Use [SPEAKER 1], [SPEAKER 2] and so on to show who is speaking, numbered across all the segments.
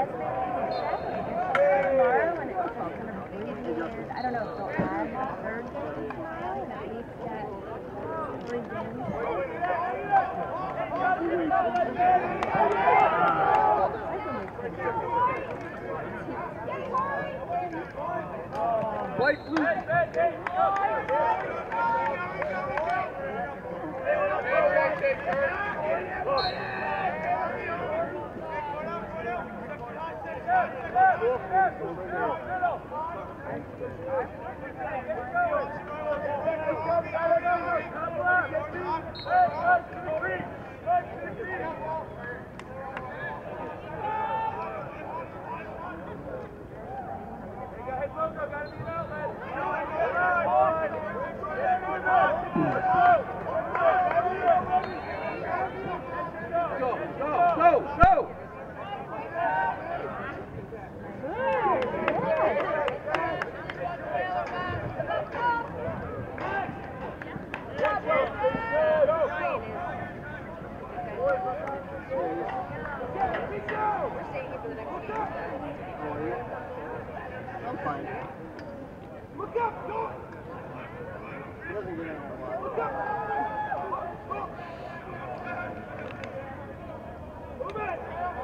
[SPEAKER 1] tomorrow, and it's kind of crazy. I don't know if they'll add a third game tomorrow, and at least get 3 games.
[SPEAKER 2] White blue. Go!
[SPEAKER 3] Look up, go! Look up! Move it!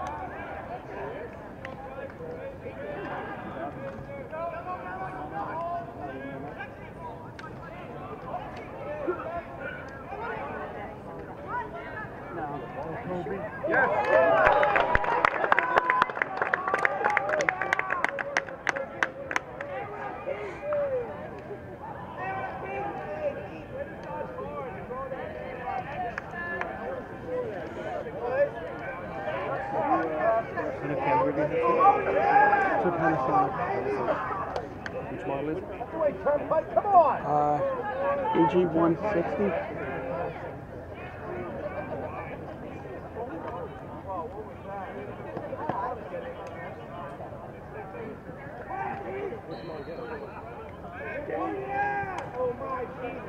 [SPEAKER 2] Which model is it?
[SPEAKER 3] Come on!
[SPEAKER 2] AG 160.
[SPEAKER 3] Oh my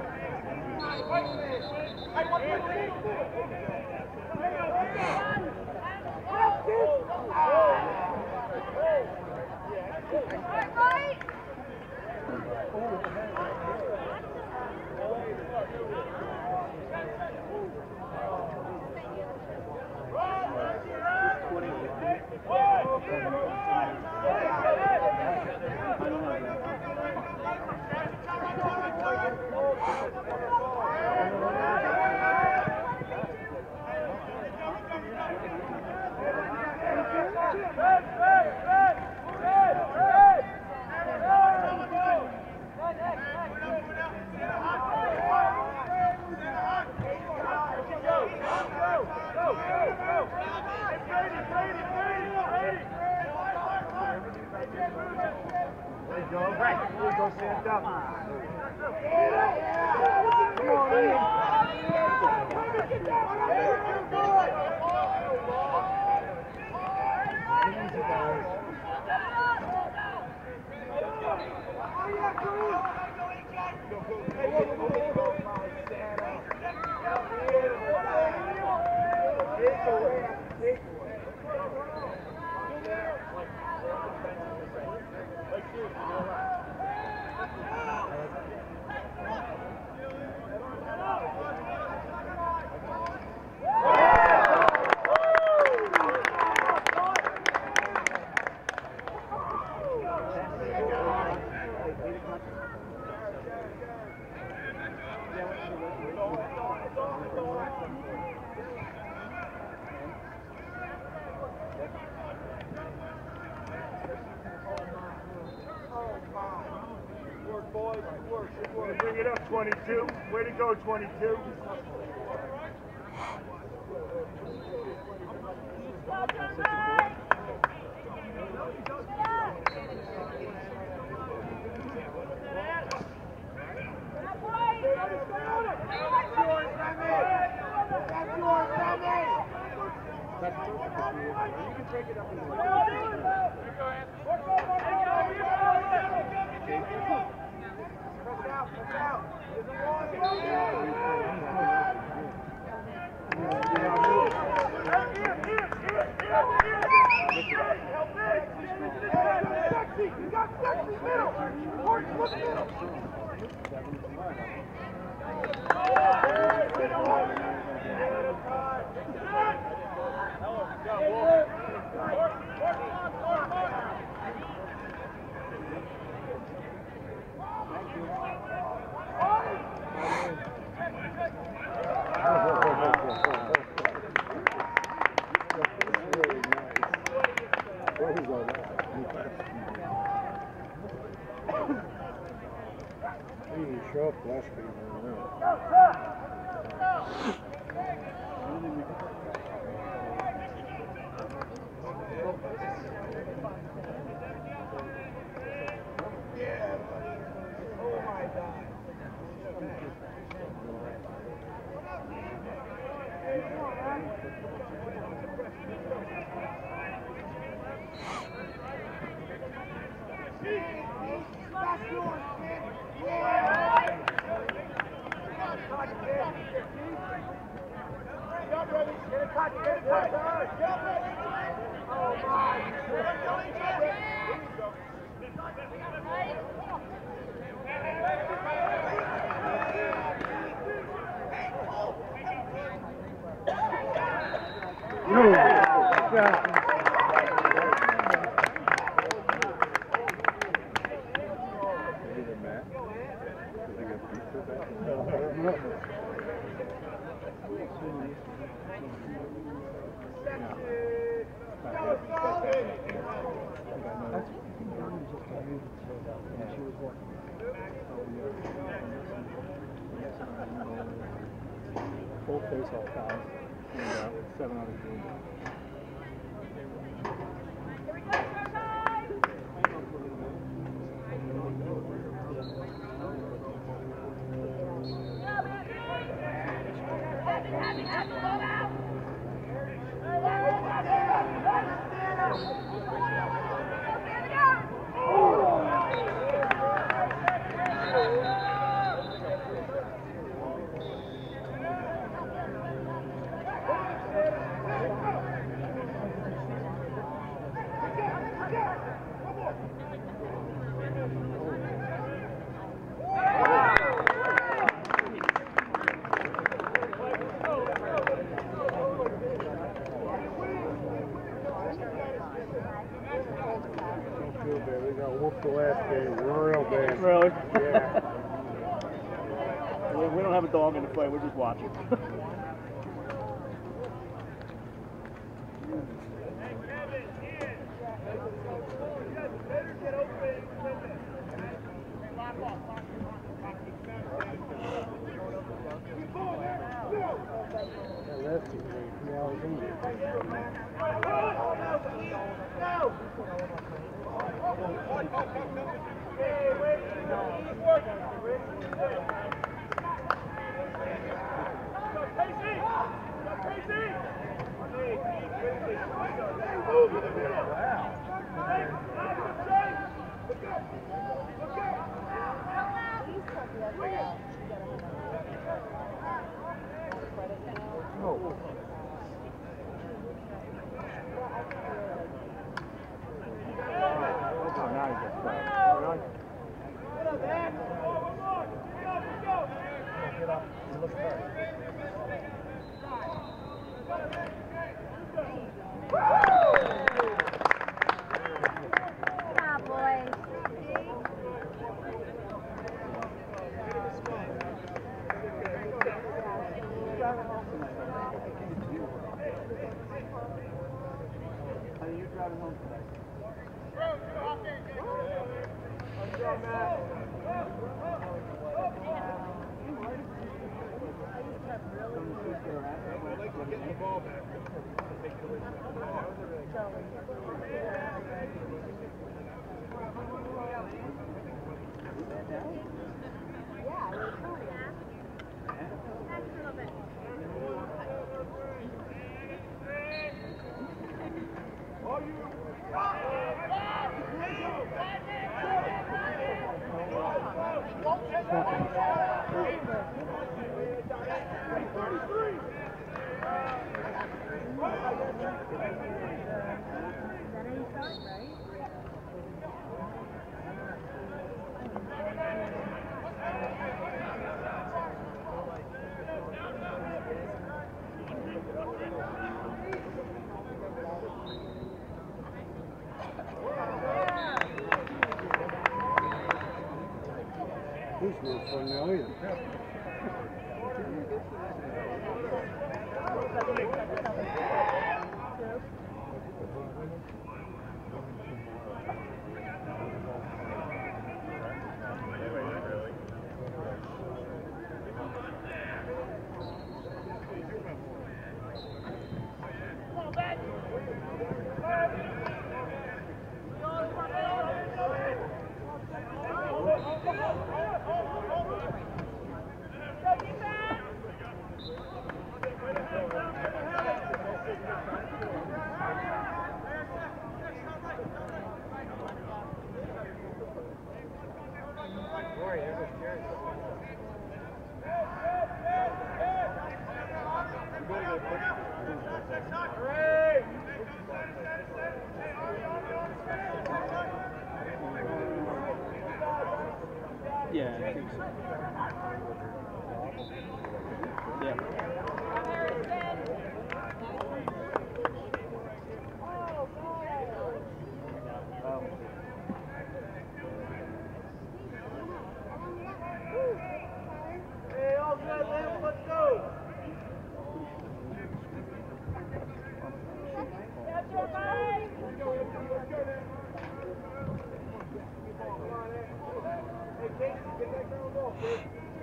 [SPEAKER 3] Go stand up. Come on, Ian. Bring it up, 22. Way to go, 22. Help me!
[SPEAKER 4] Show up last game. Full face-off fouls. 7 out of 10. The last game, real bad.
[SPEAKER 2] Really?
[SPEAKER 4] Yeah.
[SPEAKER 2] We don't have a dog in the fight, we're just watching.
[SPEAKER 4] Yeah, I think so. Yeah.
[SPEAKER 3] Hey, all set, let's go. Hey, Casey, get that ground ball, kid.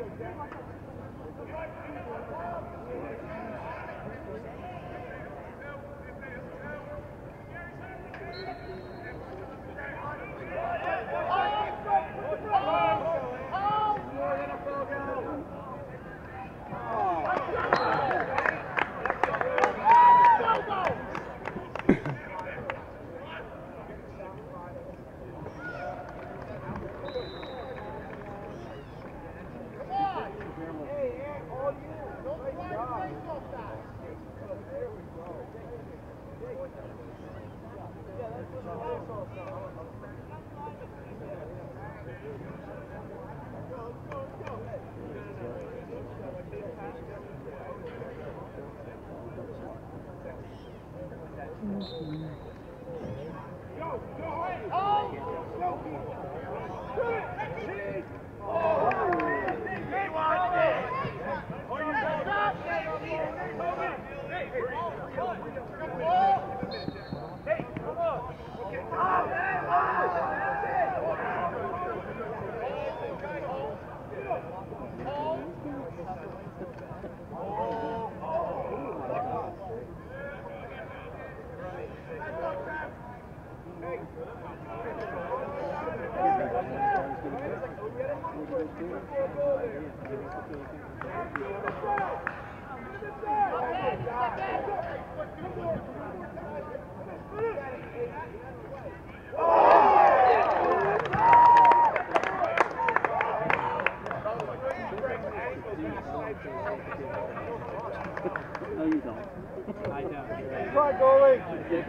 [SPEAKER 4] No, you don't. I don't.
[SPEAKER 3] Try, goalie.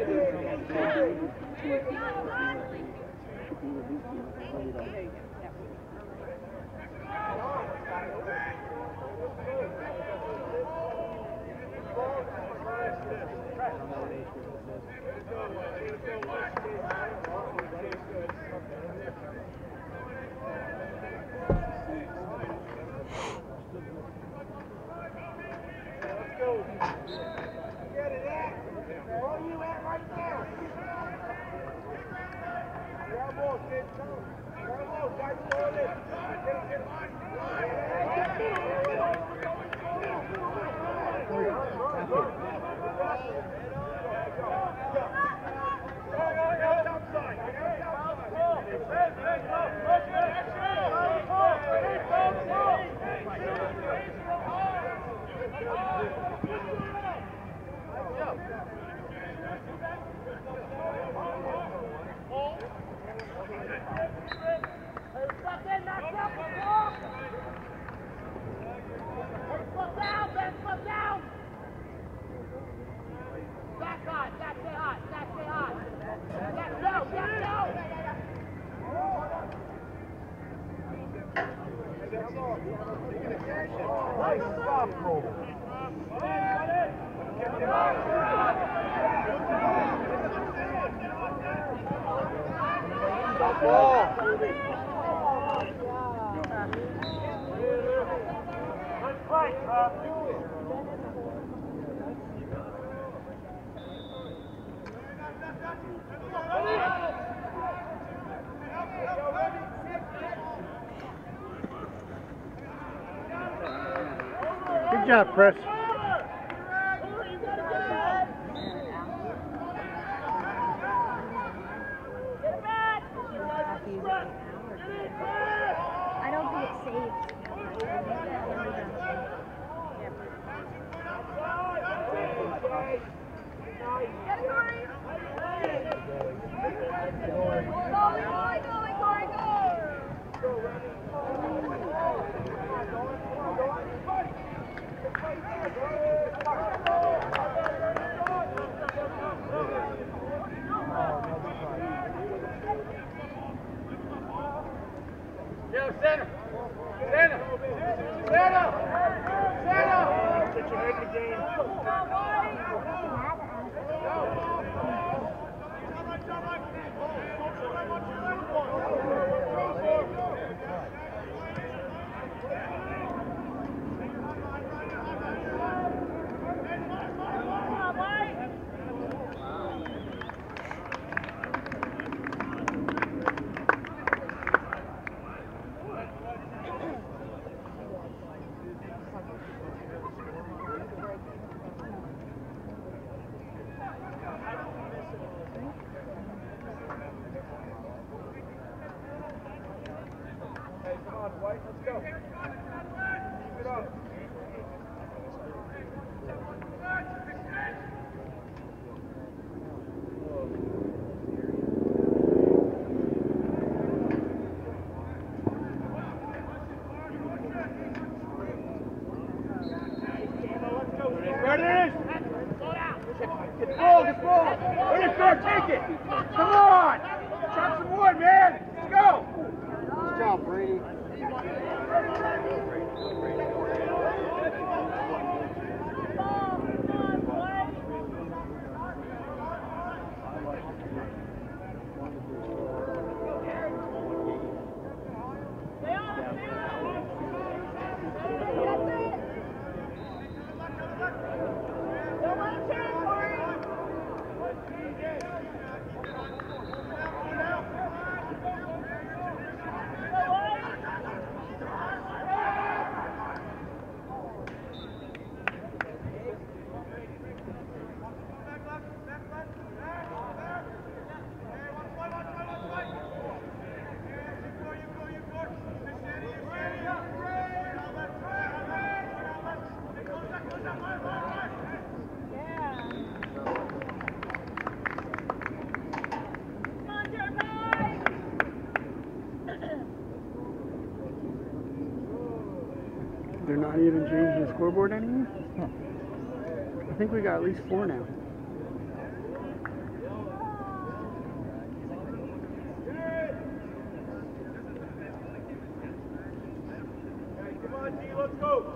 [SPEAKER 3] Get it at. Where you at right now? Grab ball, kid. Grab ball, guys. Get it. Nice stop, Cole. Ball.
[SPEAKER 5] Good job, Chris.
[SPEAKER 1] I don't think it's safe.
[SPEAKER 3] Center! Center! Center! Center! Get your head in the game.
[SPEAKER 5] They're not even changing the scoreboard anymore? I think we got at least 4 now.
[SPEAKER 3] Come on, G, let's go.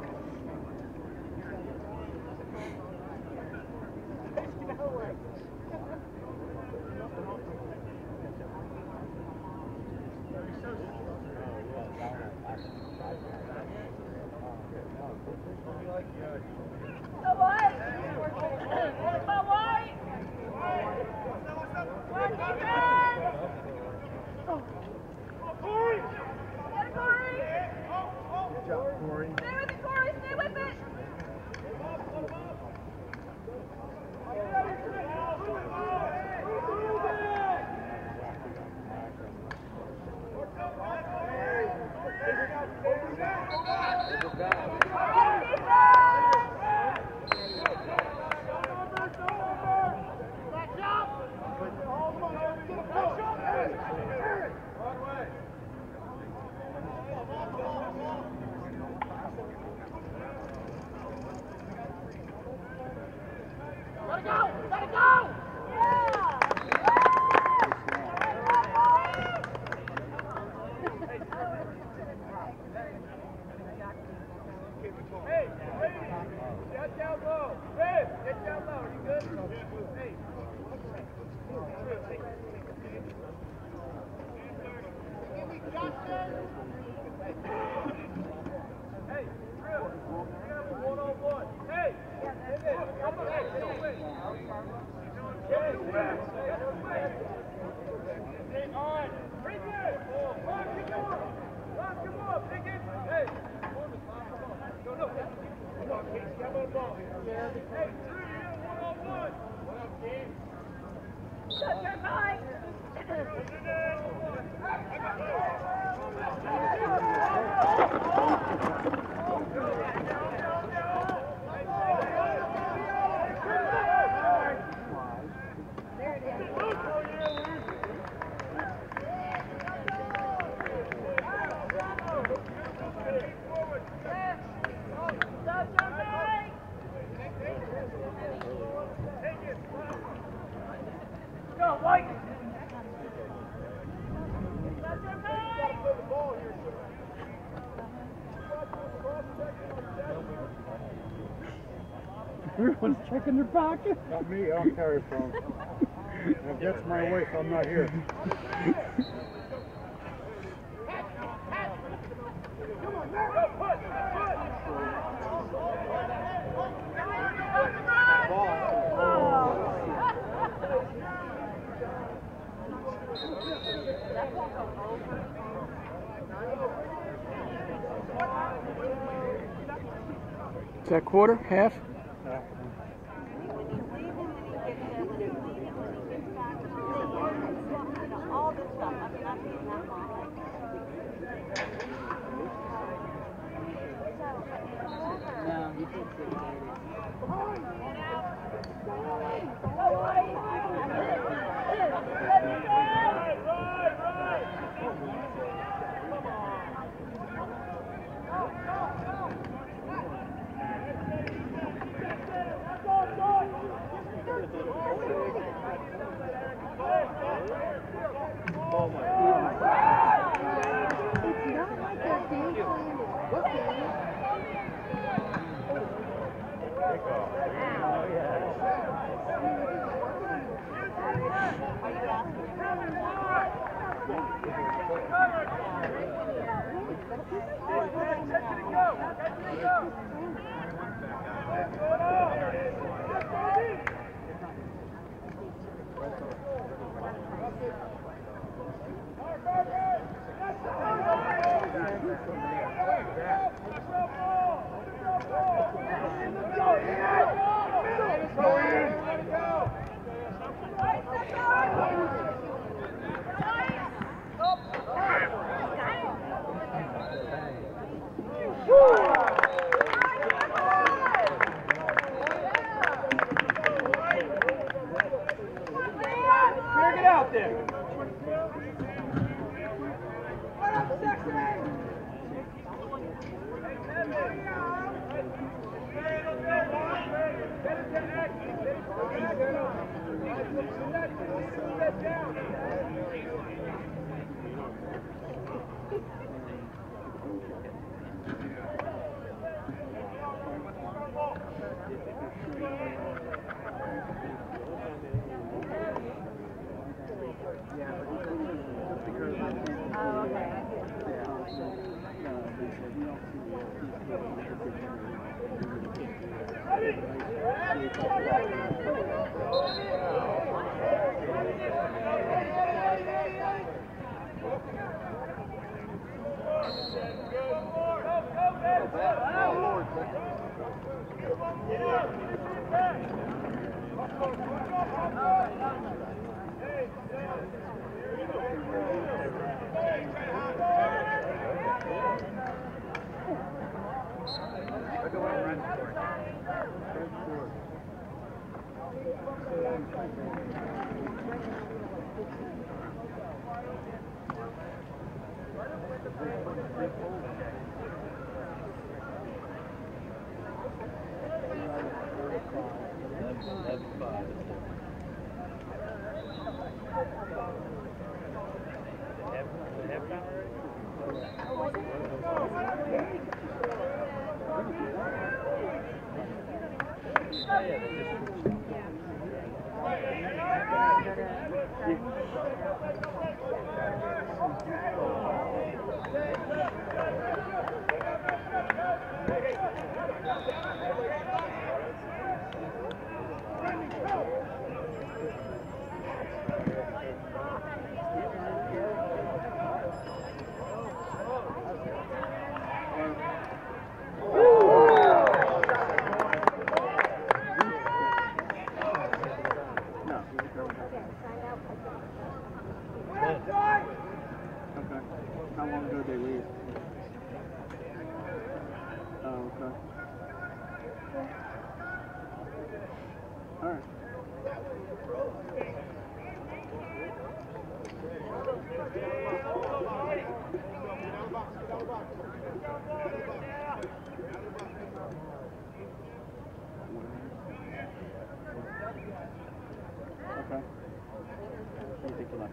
[SPEAKER 5] Everyone's checking their pocket.
[SPEAKER 4] Not me, I don't carry a phone. If that's my wife, I'm not here.
[SPEAKER 5] Is that quarter? Half?
[SPEAKER 1] All this stuff. I mean, I've seen that long.
[SPEAKER 6] No, he said 6:30.
[SPEAKER 3] Get out there.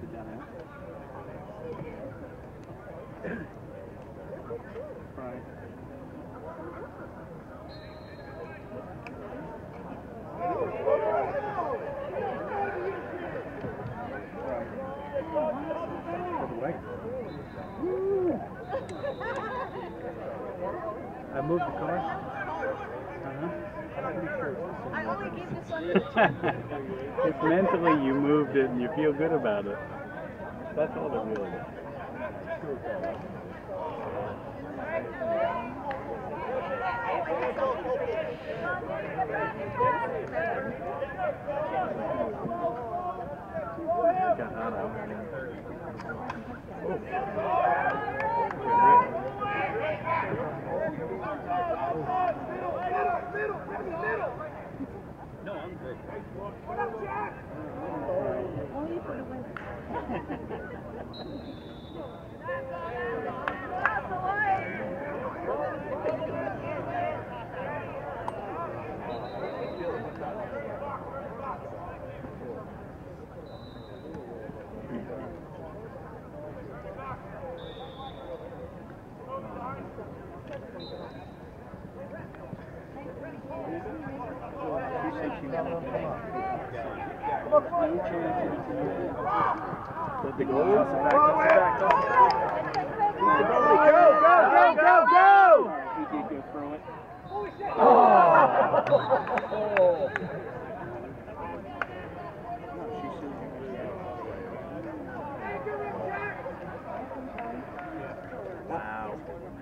[SPEAKER 5] Sit down there. Right.
[SPEAKER 4] I moved the car.
[SPEAKER 1] I only gave this one to
[SPEAKER 5] If mentally you moved it and you feel good about it, that's all that really is. Got hot out there.
[SPEAKER 3] No, I'm good.
[SPEAKER 1] only for the winter.
[SPEAKER 5] Let the goal.
[SPEAKER 3] Go!
[SPEAKER 5] He did go through it. Wow.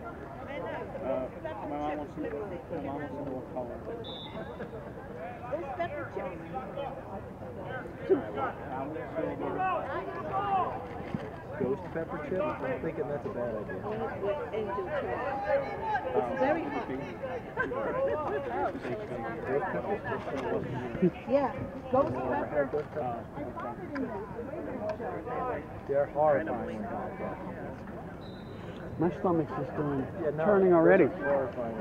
[SPEAKER 2] My mom wants to know what color.
[SPEAKER 1] Those pepper chips.
[SPEAKER 4] Ghost pepper chip? I'm thinking that's a bad idea.
[SPEAKER 1] It's very hot. Yeah, ghost pepper.
[SPEAKER 4] They're horrifying.
[SPEAKER 5] My stomach's just going,
[SPEAKER 4] Yeah, no,
[SPEAKER 5] turning already.
[SPEAKER 4] those are horrifying.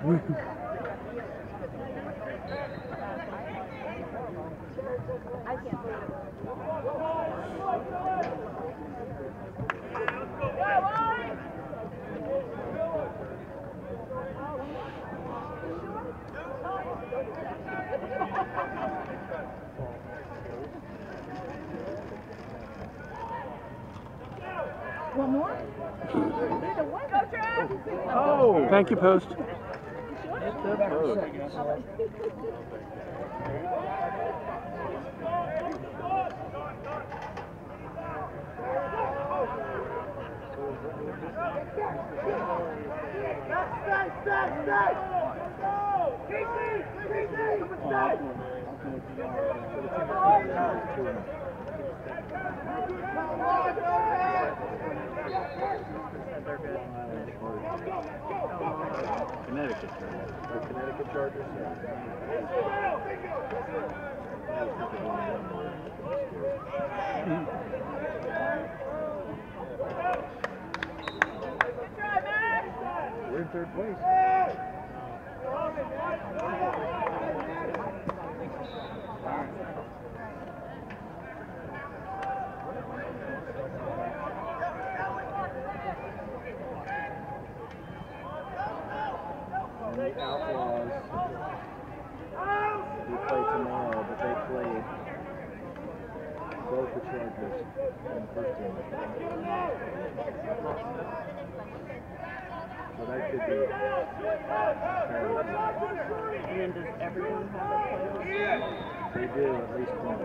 [SPEAKER 1] I can't believe it. One more?
[SPEAKER 5] Oh! Thank you, Post. Connecticut.
[SPEAKER 4] The Connecticut Chargers. We're in third place. And the Outlaws, we play tomorrow, but they played both the Chargers in the first game. So that could be
[SPEAKER 6] And then does everyone have a playoff?
[SPEAKER 4] They do, at least one.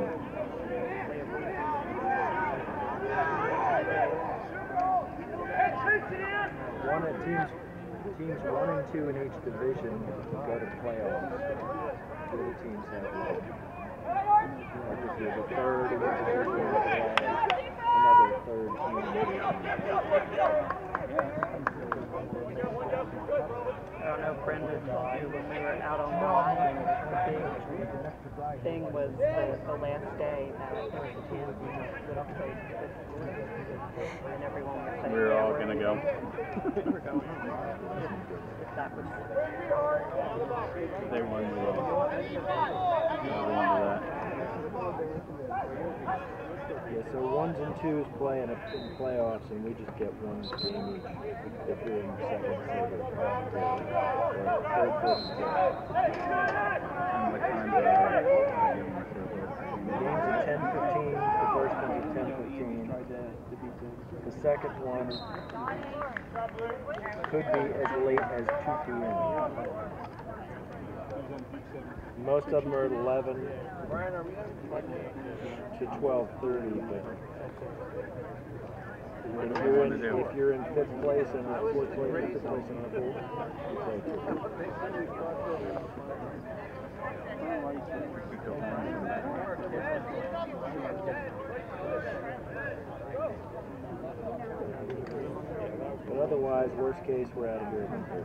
[SPEAKER 4] One at teams 1 and 2 in each division go to playoffs. The other teams have like if you're the third in the division, you play another third team.
[SPEAKER 6] I don't know if Brendan told you when we were out on the line, the big thing was the last day that there was a chance we would have played this and everyone was saying,
[SPEAKER 5] We're all going to go.
[SPEAKER 6] we're going. If that was...
[SPEAKER 5] They won the that.
[SPEAKER 4] Yeah, so 1s and 2s play in playoffs, and we just get one game each if you're in second, third, or third, fourth, and fifth.
[SPEAKER 2] And what times are you
[SPEAKER 4] The game's at 10:15. The first one's at 10:15. The second one could be as late as 2 p.m. Most of them are at 11 to 12:30, but if you're in fifth place and fourth place, fifth place in our pool, you take it. But otherwise, worst case, we're out of here.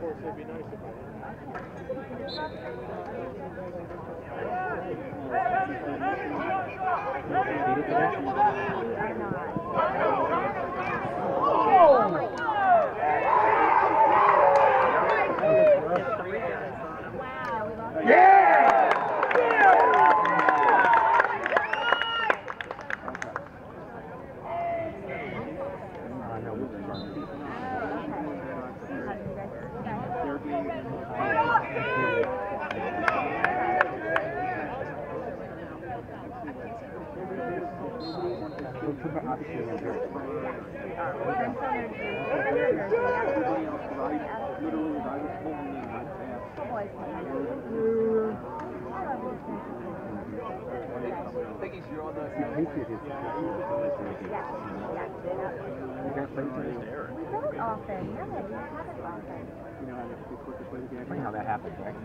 [SPEAKER 2] Funny how that happens, right?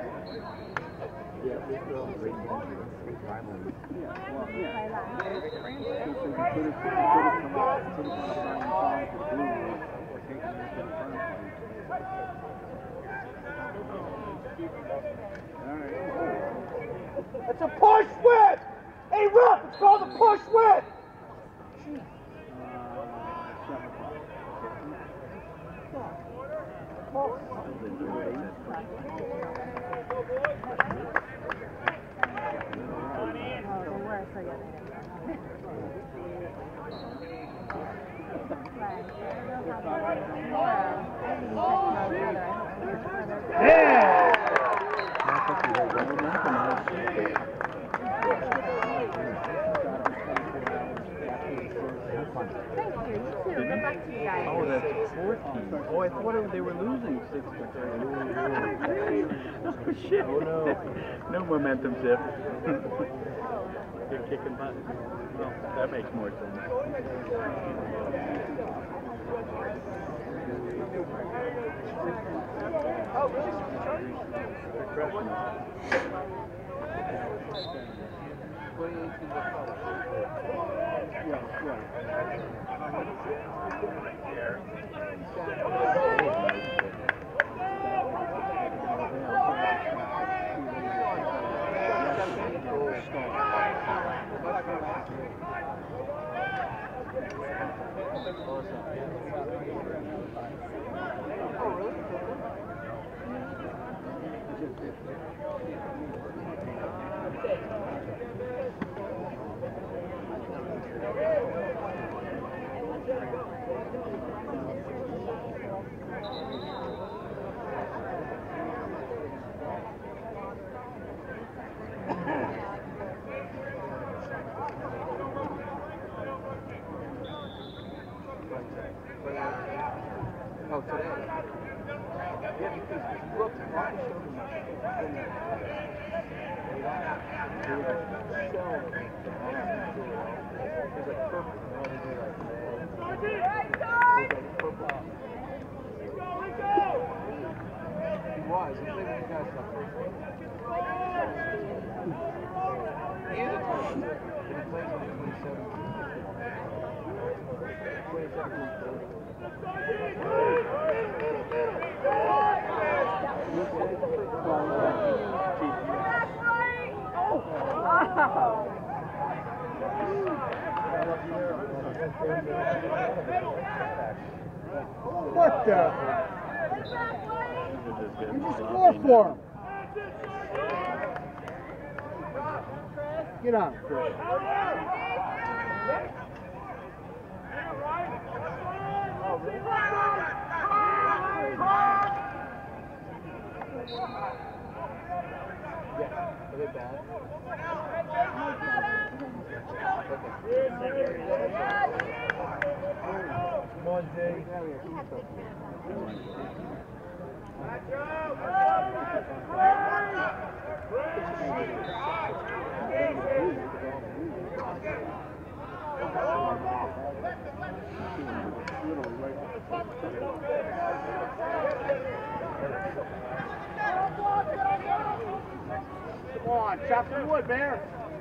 [SPEAKER 4] Yeah, we throw
[SPEAKER 2] Great rivalry.
[SPEAKER 3] It's a push whip! Hey, Rupp, it's called a push whip!
[SPEAKER 5] Oh, that's 14. Oh, I thought they were losing 6-3. Oh, shit.
[SPEAKER 4] Oh, no.
[SPEAKER 5] No momentum shift. You're kicking butt. Well, that makes more sense.
[SPEAKER 3] Oh, really? Oh, today? Yeah, because look, Marcus showed me he was. He played with you guys that first week. And the 20, but he plays on the 27th. 27th.
[SPEAKER 2] What the? You just scored for him. Get on, Chris.
[SPEAKER 4] Are they bad? Come on, Jay.
[SPEAKER 3] Come on, chop some wood, Bear.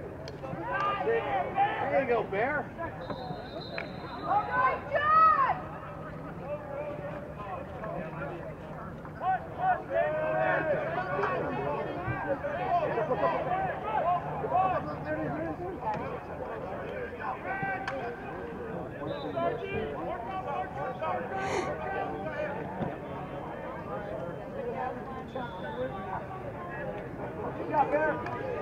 [SPEAKER 3] There you go, Bear.
[SPEAKER 1] All right, John!
[SPEAKER 3] Good job, Bear.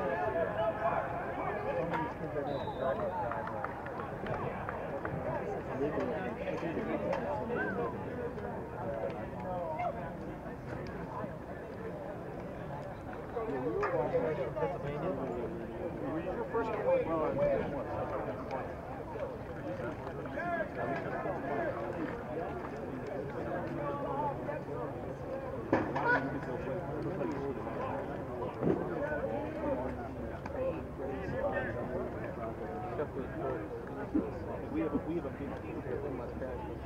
[SPEAKER 4] We have a big team here in my family.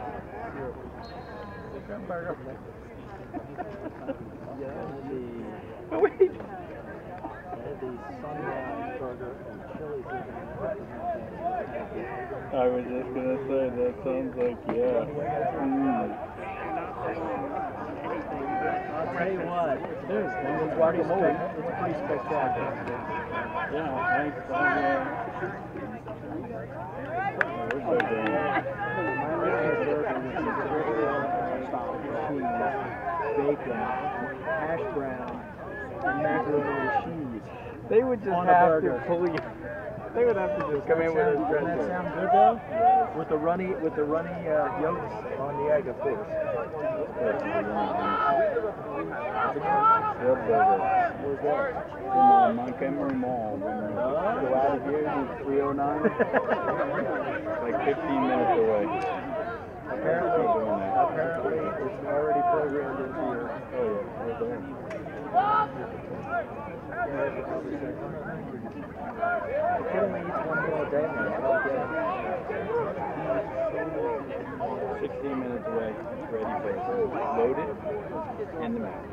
[SPEAKER 5] Wait. I was just gonna say that sounds like
[SPEAKER 4] I'll tell you what, it's pretty spectacular.
[SPEAKER 5] Yeah, thanks.
[SPEAKER 4] Bacon, hash brown, and macaroni and cheese.
[SPEAKER 5] They would just
[SPEAKER 4] On a
[SPEAKER 5] have
[SPEAKER 4] burger.
[SPEAKER 5] to pull you. They would have to just come in with a
[SPEAKER 4] Doesn't that
[SPEAKER 5] stretcher.
[SPEAKER 4] sound good though? With the runny yolks on the egg, of course.
[SPEAKER 5] Where's that? In Montgomery Mall. When you go out of here, it's 309. Like 15 minutes away.
[SPEAKER 4] Apparently, it's already programmed into your.
[SPEAKER 5] Oh yeah, right there.
[SPEAKER 4] The kid only eats one meal a day now. I don't get it.
[SPEAKER 5] 16 minutes away. Ready for it. Loaded in the mouth.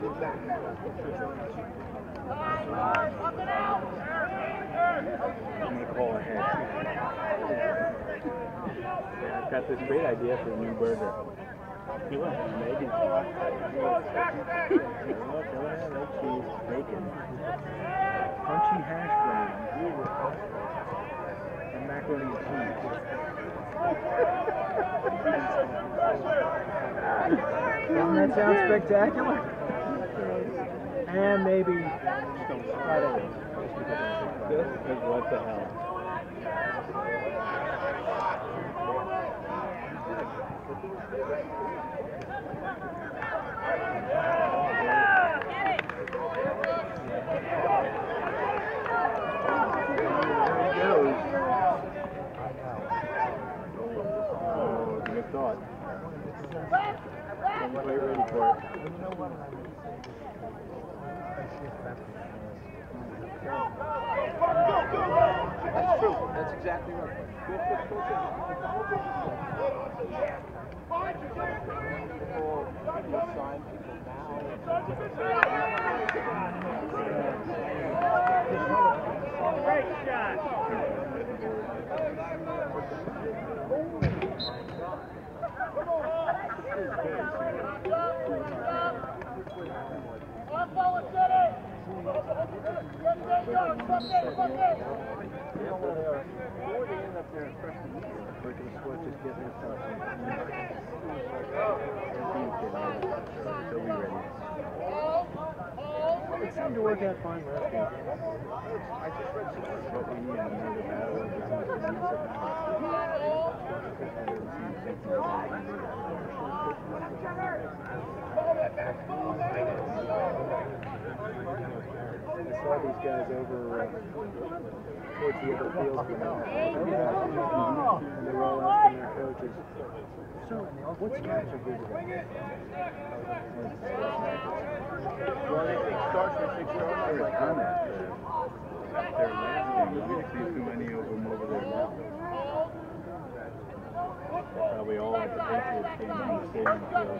[SPEAKER 5] I'm gonna call ahead. I've got this great idea for a new burger. You will. Maybe.
[SPEAKER 4] Cheese, bacon, crunchy hash brown, and macaroni and cheese. Doesn't that sound spectacular? And maybe fried eggs.
[SPEAKER 5] This is what the hell. Good thought. I'm quite ready for it.
[SPEAKER 3] That's true. That's exactly right. Great shot.
[SPEAKER 4] It seemed to work out fine last game.
[SPEAKER 5] What we need, the battle of the
[SPEAKER 4] I saw these guys over towards the other field from and they were all asking their coaches, so what scouts are visiting?
[SPEAKER 5] Well, it starts with 6 yards. There was none at their last game. We didn't see too many of them over there now. Probably all at the Patriots game on the stadium field.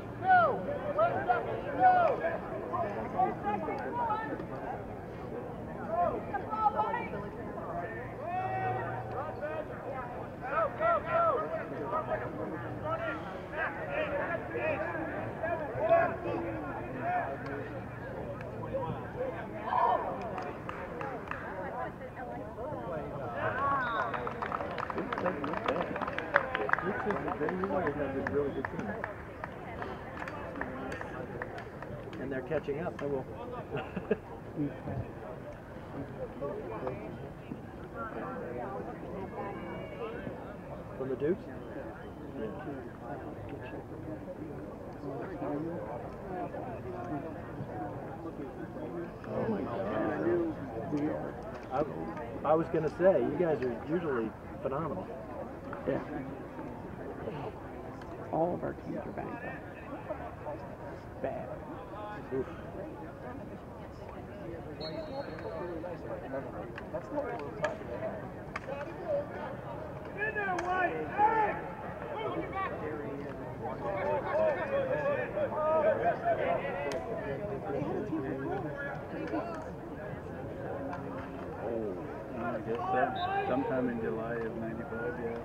[SPEAKER 4] Really good team. And they're catching up. I will. From the Dukes? Oh my God. I was going to say, you guys are usually phenomenal.
[SPEAKER 7] Yeah. All of our teams are banged up. Bad.
[SPEAKER 4] Oof.
[SPEAKER 5] I guess so. Sometime in July of '95, yeah.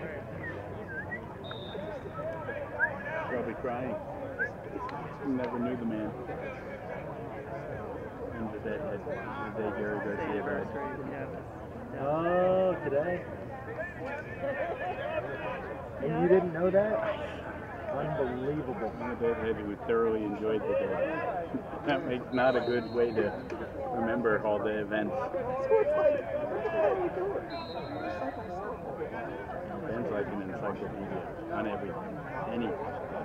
[SPEAKER 5] Probably crying. Never knew the man. And the day Jerry Garcia died.
[SPEAKER 4] Oh, today? And you didn't know that? Unbelievable.
[SPEAKER 5] One of those heads who thoroughly enjoyed the day. That makes not a good way to remember all the events. Ben's like an encyclopedia on everything. Anything.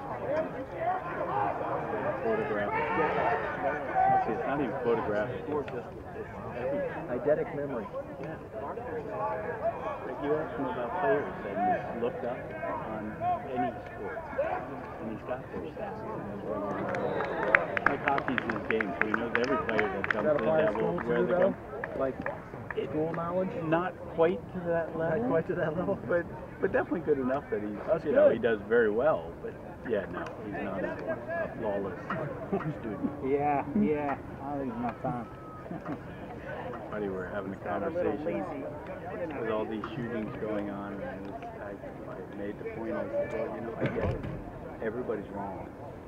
[SPEAKER 5] Photographic. Actually, it's not even photographic. It's just everything.
[SPEAKER 4] Eidetic memory.
[SPEAKER 5] Yeah. Like you ask him about players and he's looked up on any sport. And he's got those stats. Like hockey's his game, so he knows every player that comes to the Devils, where they come.
[SPEAKER 4] Like school knowledge?
[SPEAKER 5] Not quite to that level.
[SPEAKER 4] Not quite to that level?
[SPEAKER 5] But definitely good enough that he's,
[SPEAKER 4] That's
[SPEAKER 5] you know,
[SPEAKER 4] good.
[SPEAKER 5] he does very well. But yeah, no, he's not a flawless student.
[SPEAKER 2] Yeah. I think it's my time.
[SPEAKER 5] Buddy, we're having a conversation with all these shootings going on, and I made the point, I said, well, you know, I get it. Everybody's wrong.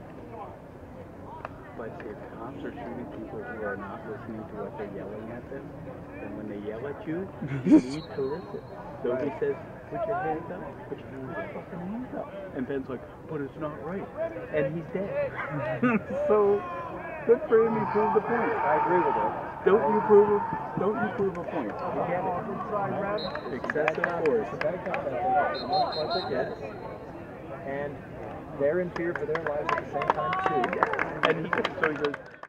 [SPEAKER 5] But if cops are shooting people who are not listening to what they're yelling at them, then when they yell at you, you need to listen. Nobody says, put your hands up, put your fucking hands up. And Ben's like, but it's not right. And he's dead. So, good for him, he proved the point.
[SPEAKER 4] I agree with it.
[SPEAKER 5] Don't you prove a point. You get it. Excessive force.
[SPEAKER 4] Yes. And they're in fear for their lives at the same time, too.
[SPEAKER 5] And he goes,